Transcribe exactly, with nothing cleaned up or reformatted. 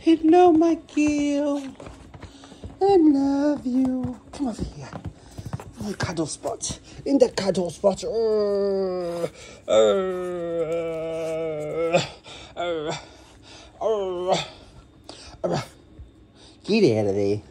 Hello, my girl. I love you. Come over here. In the cuddle spot. In the cuddle spot. Uh, uh, uh, uh, uh. Get out of there.